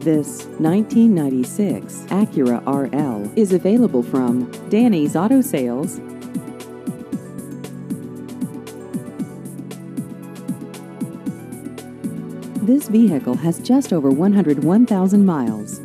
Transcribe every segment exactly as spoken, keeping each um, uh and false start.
This nineteen ninety-six Acura R L is available from Danny's Auto Sales. This vehicle has just over one hundred one thousand miles.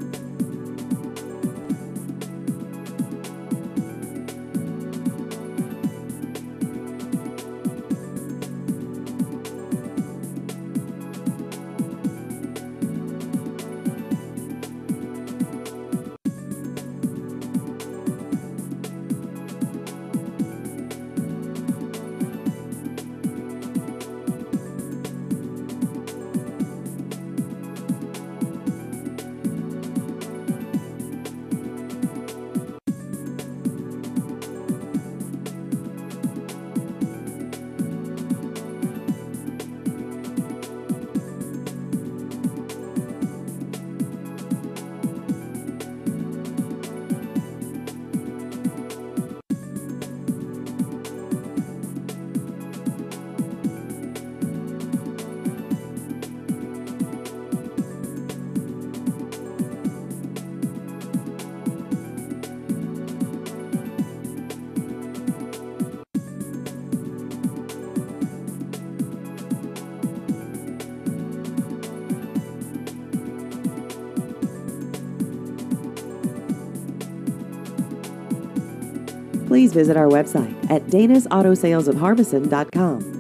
Please visit our website at danas auto sales of harbison dot com.